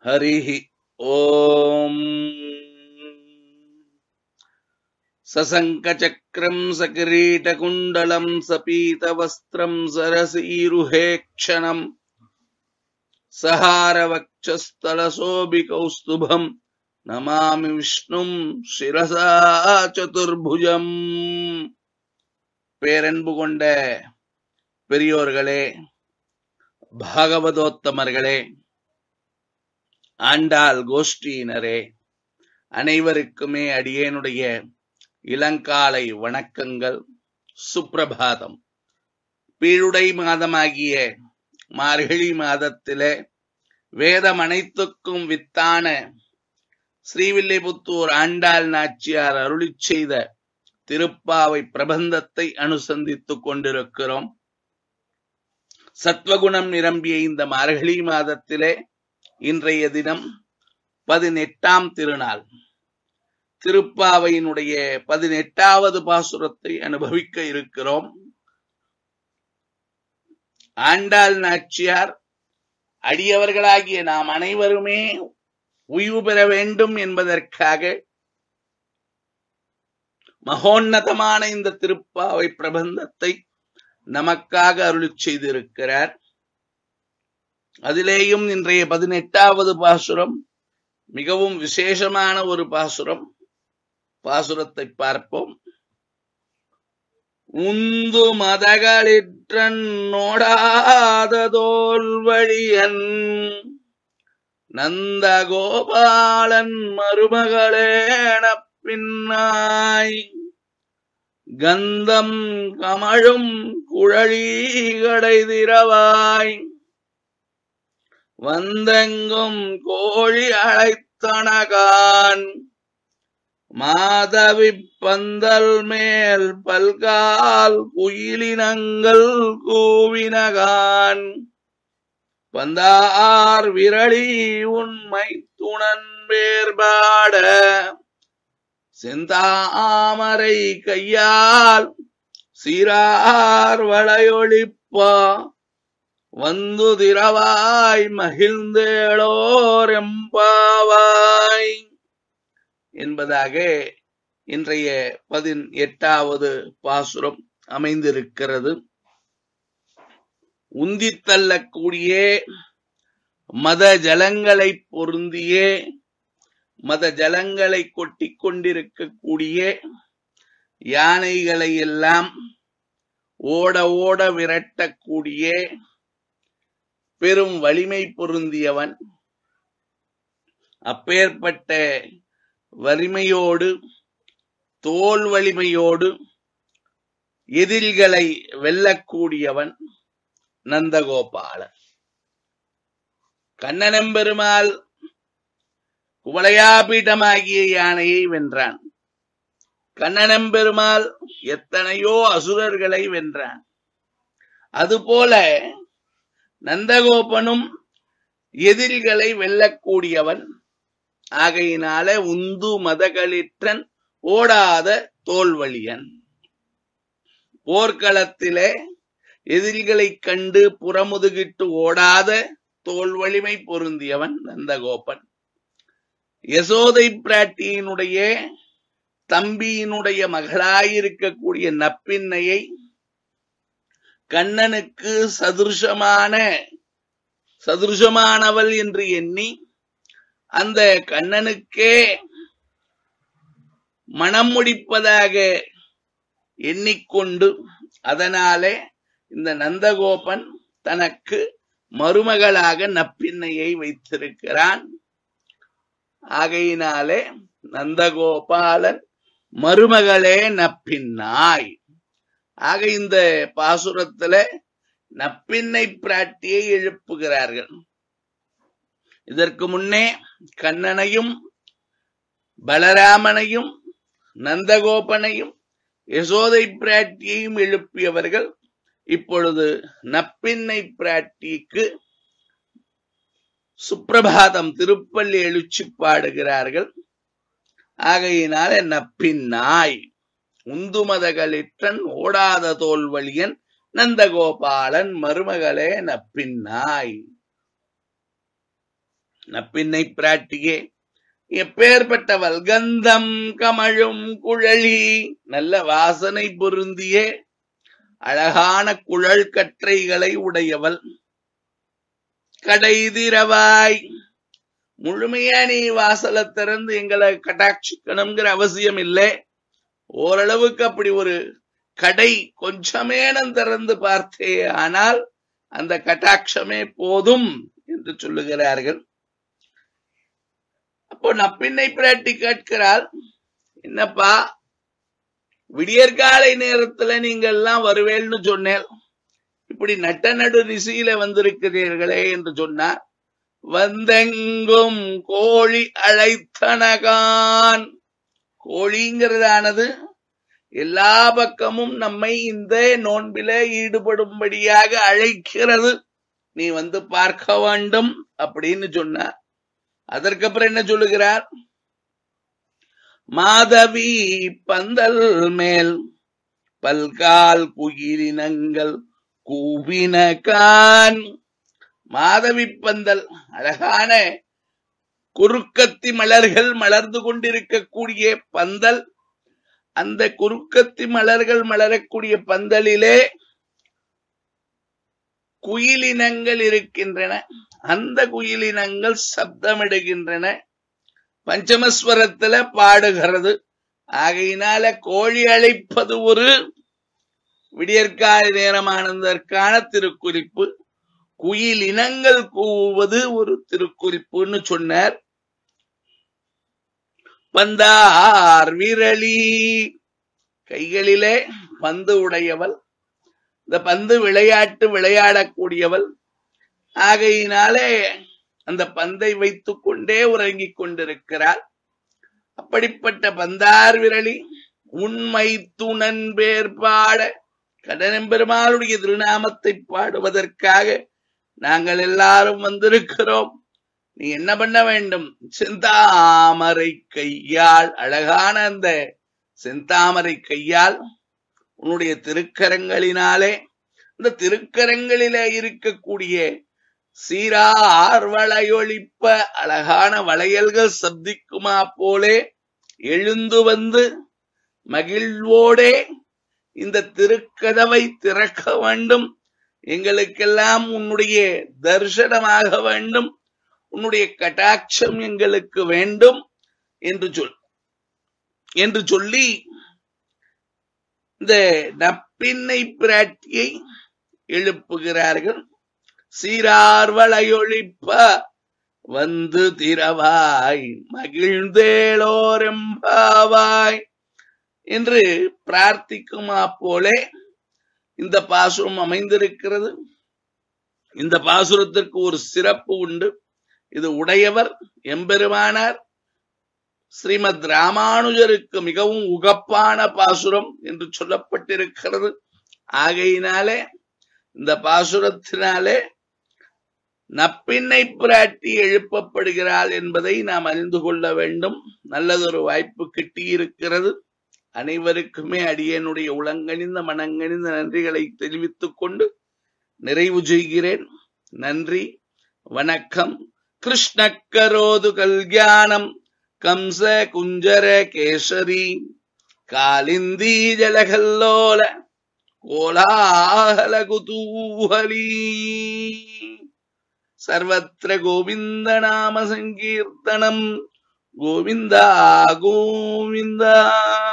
हरिः ओम् सशङ्खचक्रं सकिरीटकुण्डलं सपीतवस्त्रं सरसीरुहेक्षणं सहारवक्षस्थलशोभिकौस्तुभं नमामि विष्णुं शिरसा चतुर्भुजम्. பேரன்பு கொண்ட பெரியோர்களே, பாகவதோத்தமர்களே, ஆண்டாள் கோஷ்டியினரே, அனைவருக்குமே அடியேனுடைய இளங்காலை வணக்கங்கள், சுப்பிரபாதம். பீழுடை மாதமாகிய மார்கழி மாதத்திலே வேதம் அனைத்துக்கும் வித்தான ஸ்ரீவில்லிபுத்தூர் ஆண்டாள் நாச்சியார் அருளிச் செய்த திருப்பாவை பிரபந்தத்தை அனுசந்தித்துக் கொண்டிருக்கிறோம். சத்வகுணம் நிரம்பிய இந்த மார்கழி மாதத்திலே இன்றைய தினம் 18ஆம் திருநாள். திருப்பாவையினுடைய 18வது பாசுரத்தை அனுபவிக்க இருக்கிறோம். ஆண்டாள் நாச்சியார் அடியவர்களாகிய நாம் அனைவருமே உய்வு பெற வேண்டும் என்பதற்காக மகோன்னதமான இந்த திருப்பாவை பிரபந்தத்தை நமக்காக அருளிச் செய்திருக்கிறார். அதிலேயும் இன்றைய 18வது பாசுரம் மிகவும் விசேஷமான ஒரு பாசுரம். பாசுரத்தை பார்ப்போம். உந்து மதகளிற்றன் நோடாததோல் வழியன் நந்தகோபாலன் மருமகளேன பின்னாய் கந்தம் கமழும் குழலி கடைதிரவாய் வந்தெங்கும் கோழி அழைத்தனகான் மாதவி பந்தல் மேல் பல்கால் குயிலினங்கள் கூவினகான் பந்தார் விரலி உண்மை துணன் வேர்பாட செந்தாமரை கையால் சீரார் வளையொழிப்பா வந்து திரவாய் மகிழ்ந்தேளோரெம்பாவாய் என்பதாக இன்றைய 18வது பாசுரம் அமைந்திருக்கிறது. உந்தித் தள்ளக்கூடிய மத ஜலங்களை பொருந்திய மத ஜலங்களை கொட்டிக் கொண்டிருக்கக்கூடிய யானைகளை எல்லாம் ஓட ஓட விரட்டக்கூடிய பெரும் வலிமை பொருந்தியவன். அப்பேற்பட்ட வலிமையோடு தோல் வலிமையோடு எதிரிகளை வெல்லக்கூடியவன் நந்தகோபாலன். கண்ணனம்பெருமாள் குவளையாபீடமாகிய யானையை வென்றான். கண்ணனம்பெருமாள் எத்தனையோ அசுரர்களை வென்றான். அதுபோல நந்தகோபனும் எதிரிகளை வெல்லக்கூடியவன். ஆகையினால உந்து மதகளிற்றன் ஓடாத தோல்வழியன். போர்க்களத்திலே எதிரிகளை கண்டு புறமுதுகிட்டு ஓடாத தோல் வலிமை பொருந்தியவன் நந்தகோபன். யசோதை பிராட்டியினுடைய தம்பியினுடைய மகளாயிருக்கக்கூடிய நப்பின்னையை கண்ணனுக்கு சதுருஷமானவள் என்று எண்ணி அந்த கண்ணனுக்கே மனம் முடிப்பதாக எண்ணிக்கொண்டு அதனாலே இந்த நந்தகோபன் தனக்கு மருமகளாக நப்பின்னையை வைத்திருக்கிறான். ஆகையினாலே நந்தகோபாலன் மருமகளே நப்பின்னாய். ஆக இந்த பாசுரத்துல நப்பின்னை பிராட்டியை எழுப்புகிறார்கள். இதற்கு முன்னே கண்ணனையும் பலராமனையும் நந்தகோபனையும் யசோதை பிராட்டியையும் எழுப்பியவர்கள் இப்பொழுது நப்பின்னை பிராட்டிக்கு சுப்பிரபாதம் திருப்பள்ளி எழுச்சி பாடுகிறார்கள். ஆகையினால நப்பின்னாய் உந்துமதகளிற்றன் ஓடாத தோல்வழியன் நந்தகோபாலன் மருமகளே நப்பின்னாய். நப்பின்னை பிராட்டியே எப்பேற்பட்டவள் கந்தம் கமழும் குழலி நல்ல வாசனை பொருந்திய அழகான குழல் கற்றைகளை உடையவள் கடைதிரவாய் முழுமையா நீ வாசலை திறந்து எங்களை கட்டாட்சிக்கணுங்கிற அவசியம் இல்லை ஓரளவுக்கு அப்படி ஒரு கடை கொஞ்சமேனம் திறந்து பார்த்தே ஆனால் அந்த கட்டாட்சமே போதும் என்று சொல்லுகிறார்கள் அப்போ நப்பின்னை பிராட்டி கேட்கிறாள் என்னப்பா விடியற்காலை நேரத்துல நீங்க எல்லாம் வருவேல்னு சொன்னேன் இப்படி நட்ட நடு நிசையில வந்திருக்கிறீர்களே என்று சொன்னார் வந்தெங்கும் கோழி அழைத்தனகான் கோழிங்கிறதானது எல்லா பக்கமும் நம்மை இந்த நோன்பில ஈடுபடும்படியாக அழைக்கிறது நீ வந்து பார்க்க வேண்டும் அப்படின்னு சொன்னார் அதற்கப்புறம் என்ன சொல்லுகிறார் மாதவி பந்தல் மேல் பல்கால் குயிலினங்கள் கூவினகான் மாதவி பந்தல் அழகான குறுக்கத்தி மலர்கள் மலர்ந்து கொண்டிருக்கக்கூடிய பந்தல் அந்த குறுக்கத்தி மலர்கள் மலரக்கூடிய பந்தலிலே குயிலினங்கள் இருக்கின்றன அந்த குயிலினங்கள் சப்தமிடுகின்றன பஞ்சமஸ்வரத்துல பாடுகிறது ஆகையினால கோழி அழைப்பது ஒரு விடியற்கால நேரமானதற்கான திருக்குறிப்பு குயில் இனங்கள் கூவுவது ஒரு திருக்குறிப்புன்னு சொன்னார் பந்தார் விரலி கைகளிலே பந்து உடையவள் இந்த பந்து விளையாட்டு விளையாடக்கூடியவள் ஆகையினாலே அந்த பந்தை வைத்துக் கொண்டே உறங்கிக் கொண்டிருக்கிறாள் அப்படிப்பட்ட பந்தார் விரலி உண்மை துணன் பேர் பாட கடனெம்பெருமாளுடைய திருநாமத்தை பாடுவதற்காக நாங்கள் எல்லாரும் வந்திருக்கிறோம் நீ என்ன பண்ண வேண்டும் செந்தாமரை கையால் அழகான அந்த செந்தாமரை கையால் உன்னுடைய திருக்கரங்களினாலே இந்த திருக்கரங்களிலே இருக்கக்கூடிய சீரார் வளையொலிப்ப அழகான வளையல்கள் சப்திக்குமா போலே எழுந்து வந்து மகிழ்வோடே இந்த திருக்கதவை திறக்க வேண்டும் எங்களுக்கெல்லாம் உன்னுடைய தரிசனமாக வேண்டும் உன்னுடைய கட்டாட்சம் எங்களுக்கு வேண்டும் என்று சொல்லி இந்த நப்பின்னை பிராட்டியை எழுப்புகிறார்கள் சீரார் வளையொலிப்ப வந்து திரவாய் மகிழ்ந்தேளோரெம்பாவாய் என்று பிரார்த்திக்குமா போலே இந்த பாசுரம் அமைந்திருக்கிறது இந்த பாசுரத்திற்கு ஒரு சிறப்பு உண்டு இது உடையவர் எம்பெருமானார் ஸ்ரீமத் ராமானுஜருக்கு மிகவும் உகப்பான பாசுரம் என்று சொல்லப்பட்டிருக்கிறது ஆகையினாலே இந்த பாசுரத்தினாலே நப்பின்னை பிராட்டி எழுப்பப்படுகிறாள் என்பதை நாம் அறிந்து கொள்ள வேண்டும் நல்லதொரு வாய்ப்பு கிட்டியிருக்கிறது அனைவருக்குமே அடியனுடைய உளங்கணிந்த மனங்கணிந்த நன்றிகளை தெரிவித்துக் கொண்டு நிறைவு செய்கிறேன் நன்றி வணக்கம் கிருஷ்ணக்கரோது கல்யாணம் கம்ச குஞ்சர கேசரி காலிந்தி ஜலகல்லோல கோலாஹல குதூஹலி சர்வத்ர கோவிந்த நாம சங்கீர்த்தனம் கோவிந்தா கோவிந்தா